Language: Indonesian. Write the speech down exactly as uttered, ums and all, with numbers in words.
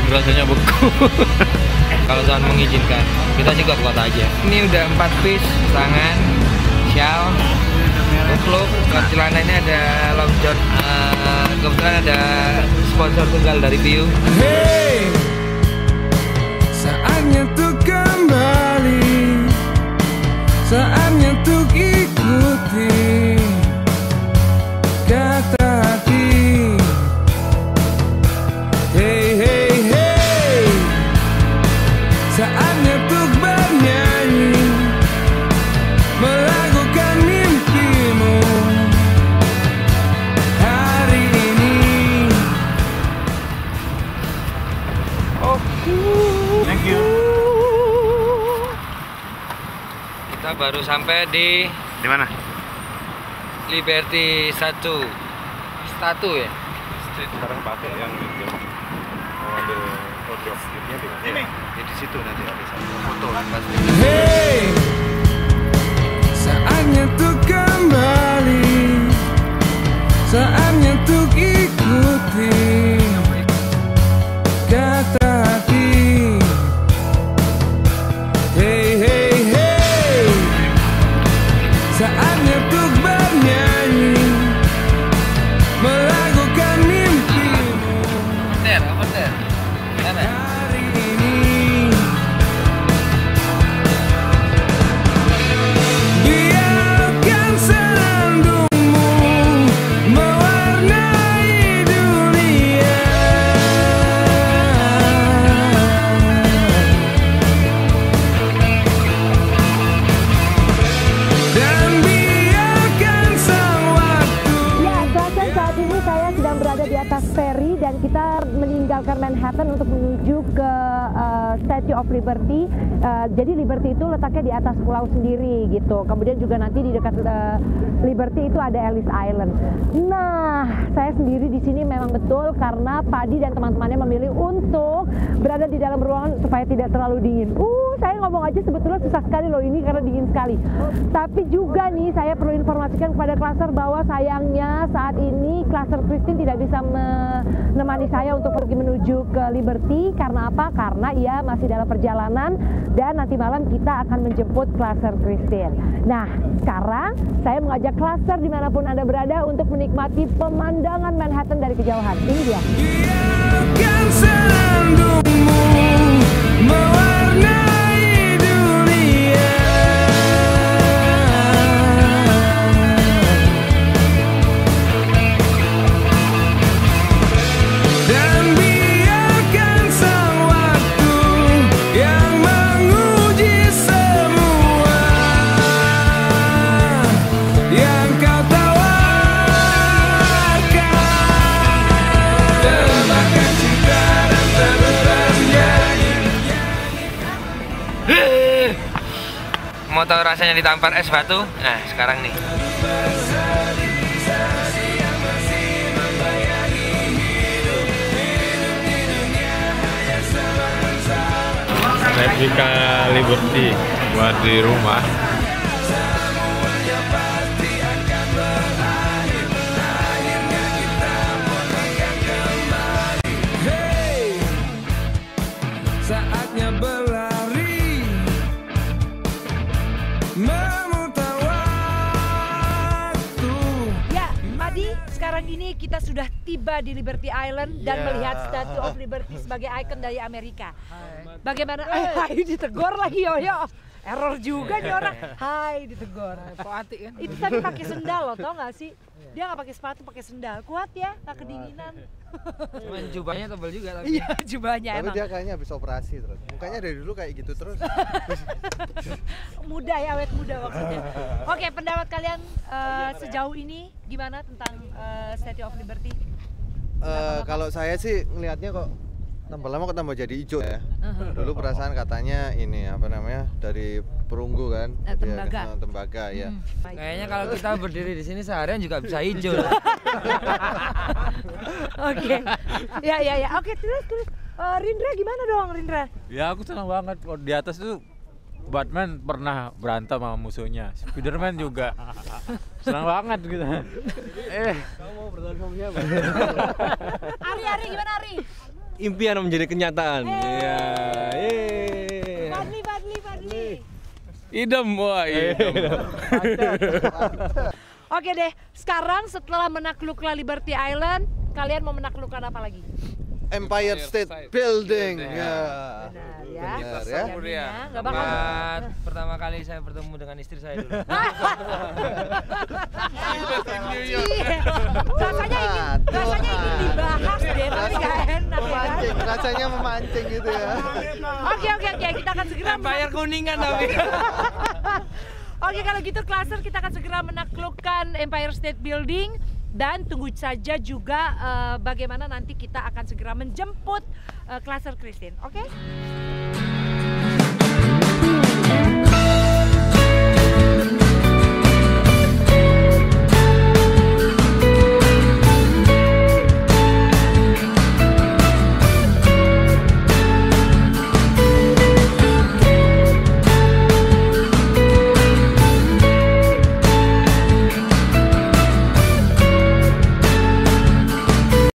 rasanya beku. Kalau Tuhan mengizinkan, kita sih kuat-kuat aja. Ini udah empat piece tangan, shawl, kupluk, celana ini ada long john. Uh, kebetulan ada sponsor tunggal dari Piu. Hey, saatnya tuh kembali, saatnya tuh ikuti kata hati. Hey, hey, hey, saatnya tuh bernyanyi, melakukan mimpimu hari ini. Oh, Thank you. kita baru sampai di Di mana? Liberty satu. Satu ya? Sekarang pakai yang yang mau ambil foto gitu di mana? Ya, di situ nanti ada satu foto kan pasti. Hey, saatnya tuh kembali, saatnya tuh ikuti kata hati. Hey, hey, hey, saatnya tuh bernyanyi, melakukan mimpimu Ter, apa ter? Mana? hari ini. Biarkan senandungmu mewarnai dunia, dan biarkan sang waktu. Ya, Klasen, saat ini saya sedang berada di atas ferry dan kita meninggalkan Manhattan untuk menuju ke uh, Statue of Liberty. Uh, jadi Liberty itu letaknya di atas pulau sendiri gitu. Kemudian juga nanti di dekat uh, Liberty itu ada Ellis Island. Nah, saya sendiri di sini memang betul karena Padi dan teman-temannya memilih untuk berada di dalam ruangan supaya tidak terlalu dingin. Uh, saya ngomong aja sebetulnya susah sekali loh ini karena dingin sekali. Tapi juga nih saya perlu informasikan kepada Klaser bahwa sayangnya saat ini Klaser Christine tidak bisa menemani saya untuk pergi menuju ke Liberty. Karena apa? Karena ia masih dalam perjalanan dan nanti malam kita akan menjemput Klaser Christine. Nah, sekarang saya mengajak Klaser dimanapun Anda berada untuk menikmati pemandangan Manhattan dari kejauhan. Ini dia. Biarkan senandungmu mewarnai dunia, dan biarkan sang waktu yang menguji semua yang kau tawarkan. Termakan cinta dan terus nyanyi. Mau tahu rasanya ditampar es batu? Nah, sekarang nih. Replika Liberty buat di rumah. Hey, saatnya berlari, memutar waktu. Ya, Padi, sekarang ini kita sudah tiba di Liberty Island dan Yeah. melihat Statue of Liberty sebagai ikon dari Amerika. Bagaimana? Eh, hai, ditegur lagi Yoyo. Error juga nih orang. Hai, ditegur. kan? Itu tadi pakai sendal loh, tau gak sih? Dia nggak pakai sepatu, pakai sendal. Kuat ya, nggak kedinginan. Cuman jubahnya tebal juga tapi. Iya, jubahnya Tapi emang. dia kayaknya habis operasi terus. Mukanya dari dulu kayak gitu terus. Muda ya, awet muda maksudnya. Oke, pendapat kalian eh, sejauh ini gimana tentang eh, Statue of Liberty? Eh, kalau saya sih ngelihatnya kok tambah lama kok tambah jadi hijau ya. Dulu perasaan katanya ini apa namanya dari perunggu kan. Eh, Dia- tembaga. eh, tembaga ya. Hmm, baik. Kayaknya kalau kita berdiri di sini seharian juga bisa hijau. Oke, ya ya ya. Oke, terus terus. Eh, Rindra gimana dong, Rindra? Ya aku senang banget kalau di atas tuh Batman pernah berantem sama musuhnya, Spiderman juga. Senang banget gitu. Eh, Kamu mau bertemu sama siapa? Ari, Ari gimana Ari? impian menjadi kenyataan. Iya. Yeay. Fadli, Fadli, Fadli. Idem, wah idem. Oke deh, sekarang setelah menaklukkan Liberty Island, kalian mau menaklukkan apa lagi? Empire State Building. Ya. Benar ya. Benar ya. Mulia. Nggak bakal. Tempat pertama kali saya bertemu dengan istri saya dulu. Iya. Rasanya ingin, rasanya ingin dibahas deh, tapi nggak enak ya kan? Memancing, rasanya memancing gitu ya. Oke oke oke, kita akan segera. Empire kuningan tapi. Oke, kalau gitu Cluster kita akan segera menaklukkan Empire State Building. Dan tunggu saja juga uh, bagaimana nanti kita akan segera menjemput uh, Cluster Christine, oke? Okay?